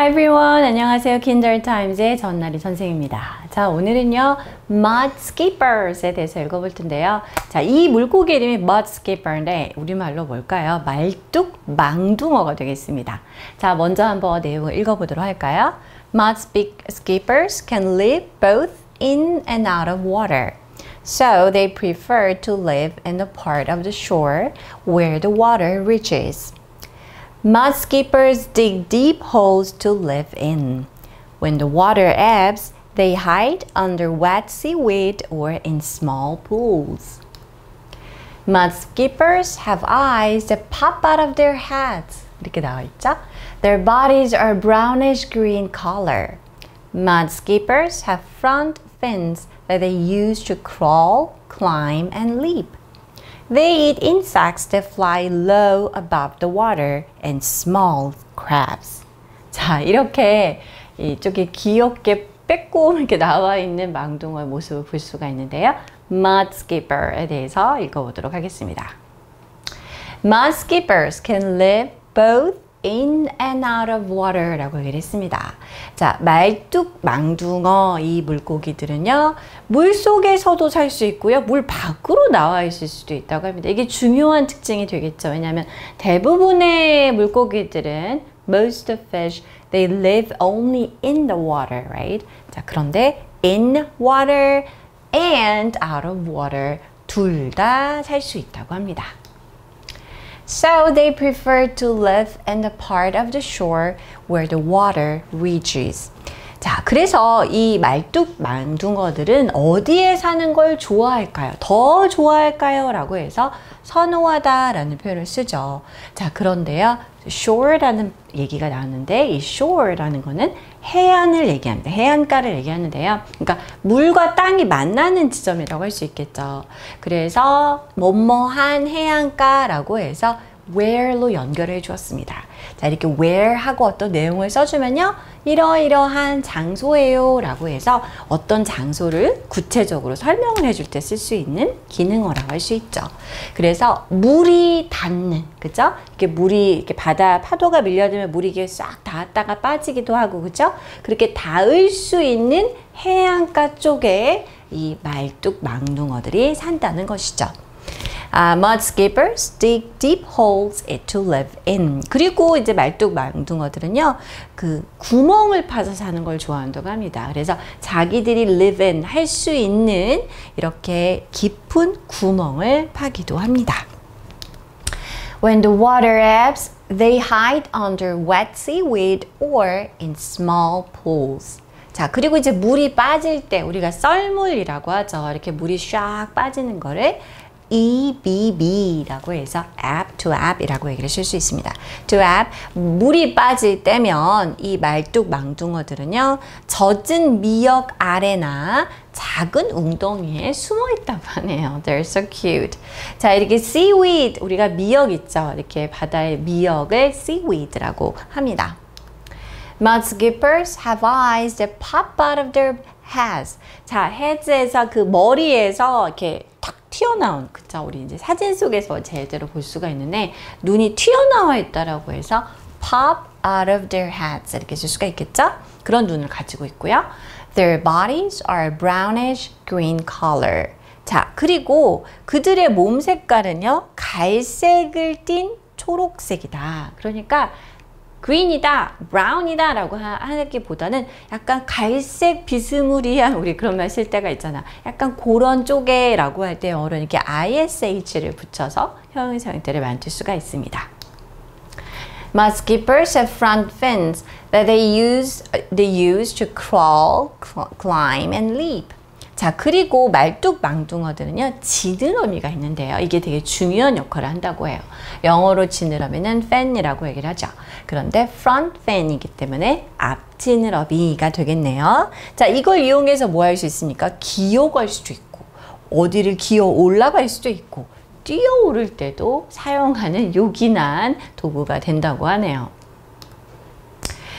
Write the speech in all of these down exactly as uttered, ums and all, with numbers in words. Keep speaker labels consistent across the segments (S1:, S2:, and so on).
S1: Hi everyone. 안녕하세요. 킨더타임즈의 전나리 선생입니다. 자, 오늘은요, Mudskippers에 대해서 읽어볼 텐데요. 자, 이 물고기 이름이 Mudskipper인데 우리말로 뭘까요? 말뚝 망둥어가 되겠습니다. 자, 먼저 한번 내용을 읽어보도록 할까요? Mudskippers can live both in and out of water. So they prefer to live in the part of the shore where the water reaches. Mudskippers dig deep holes to live in. When the water ebbs, they hide under wet seaweed or in small pools. Mudskippers have eyes that pop out of their heads. 이렇게 나와 있죠? Their bodies are brownish green color. Mudskippers have front fins that they use to crawl, climb, and leap. They eat insects that fly low above the water and small crabs. 자, 이렇게 이쪽에 귀엽게 빼꼼하게 나와 있는 망둥어의 모습을 볼 수가 있는데요. Mudskipper에 대해서 읽어보도록 하겠습니다. Mudskippers can live both in and out of water 라고 얘기를 했습니다. 자, 말뚝 망둥어 이 물고기들은요, 물 속에서도 살 수 있고요, 물 밖으로 나와 있을 수도 있다고 합니다. 이게 중요한 특징이 되겠죠. 왜냐하면 대부분의 물고기들은 most of fish, they live only in the water, right? 자, 그런데 in water and out of water 둘 다 살 수 있다고 합니다. So they prefer to live in the part of the shore where the water reaches. 자, 그래서 이 말뚝 망둥어들은 어디에 사는 걸 좋아할까요? 더 좋아할까요? 라고 해서 선호하다 라는 표현을 쓰죠. 자, 그런데요, shore라는 얘기가 나왔는데 이 shore라는 거는 해안을 얘기합니다. 해안가를 얘기하는데요. 그러니까 물과 땅이 만나는 지점이라고 할 수 있겠죠. 그래서 뭐뭐한 해안가라고 해서 where로 연결해 주었습니다. 자, 이렇게 where 하고 어떤 내용을 써주면요, 이러이러한 장소예요 라고 해서 어떤 장소를 구체적으로 설명을 해줄 때 쓸 수 있는 기능어라고 할 수 있죠. 그래서 물이 닿는, 그죠? 이렇게 물이 이렇게 바다 파도가 밀려들면 물이 이게 싹 닿았다가 빠지기도 하고, 그죠? 그렇게 닿을 수 있는 해안가 쪽에 이 말뚝 망둥어들이 산다는 것이죠. Uh, Mudskippers dig deep holes to live in. 그리고 이제 말뚝 망둥어들은요, 그 구멍을 파서 사는 걸 좋아한다고 합니다. 그래서 자기들이 live in 할 수 있는 이렇게 깊은 구멍을 파기도 합니다. When the water ebbs, they hide under wet seaweed or in small pools. 자, 그리고 이제 물이 빠질 때 우리가 썰물이라고 하죠. 이렇게 물이 샥 빠지는 거를 ebb라고 해서 ebb to ebb 이라고 얘기를 쓸 수 있습니다. to ebb, 물이 빠질 때면 이 말뚝 망둥어들은요, 젖은 미역 아래나 작은 웅덩이에 숨어 있다고 하네요. They're so cute. 자, 이렇게 seaweed, 우리가 미역 있죠. 이렇게 바다의 미역을 seaweed라고 합니다. Mudskippers have eyes that pop out of their heads. 자, heads에서 그 머리에서 이렇게 탁 튀어나온, 그쵸? 우리 이제 사진 속에서 제대로 볼 수가 있는데 눈이 튀어나와 있다라고 해서 pop out of their heads 이렇게 쓸 수가 있겠죠? 그런 눈을 가지고 있고요. Their bodies are brownish green color. 자, 그리고 그들의 몸 색깔은요, 갈색을 띤 초록색이다. 그러니까 green이다, brown이다 라고 하기보다는 약간 갈색 비스무리한, 우리 그런 말 쓸 때가 있잖아. 약간 그런 쪽에 라고 할 때 영어로 이렇게 ish를 붙여서 형용사 형태를 만들 수가 있습니다. Mudskippers have front fins that they use, they use to crawl, climb, and leap. 자, 그리고 말뚝 망둥어들은요, 지느러미가 있는데요. 이게 되게 중요한 역할을 한다고 해요. 영어로 지느러미는 fan이라고 얘기를 하죠. 그런데 front fan이기 때문에 앞 지느러미가 되겠네요. 자, 이걸 이용해서 뭐 할 수 있습니까? 기어갈 수도 있고, 어디를 기어 올라갈 수도 있고, 뛰어오를 때도 사용하는 요긴한 도구가 된다고 하네요.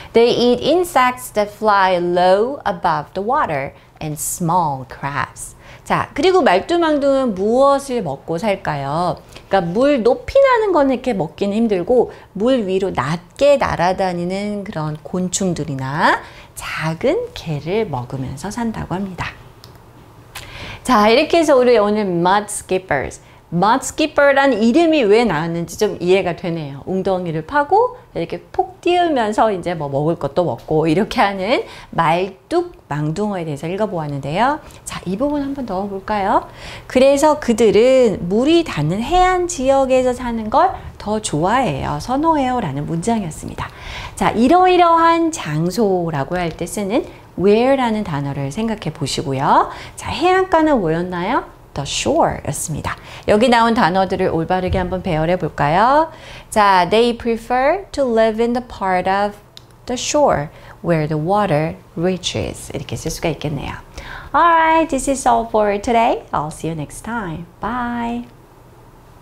S1: They eat insects that fly low above the water and small crabs. 자, 그리고 말두망둥은 무엇을 먹고 살까요? 그러니까 물 높이 나는 거는 이렇게 먹기는 힘들고 물 위로 낮게 날아다니는 그런 곤충들이나 작은 개를 먹으면서 산다고 합니다. 자, 이렇게 해서 우리 오늘 Mudskippers, Mudskipper라는 이름이 왜 나왔는지 좀 이해가 되네요. 웅덩이를 파고 이렇게 폭 띄우면서 이제 뭐 먹을 것도 먹고 이렇게 하는 말뚝 망둥어에 대해서 읽어보았는데요. 자, 이 부분 한번 넣어볼까요? 그래서 그들은 물이 닿는 해안 지역에서 사는 걸 더 좋아해요, 선호해요 라는 문장이었습니다. 자, 이러이러한 장소라고 할 때 쓰는 where라는 단어를 생각해 보시고요. 자, 해안가는 뭐였나요? The shore 였습니다. 여기 나온 단어들을 올바르게 한번 배열해 볼까요? 자, they prefer to live in the part of the shore where the water reaches. 이렇게 쓸 수가 있겠네요. Alright, this is all for today. I'll see you next time. Bye.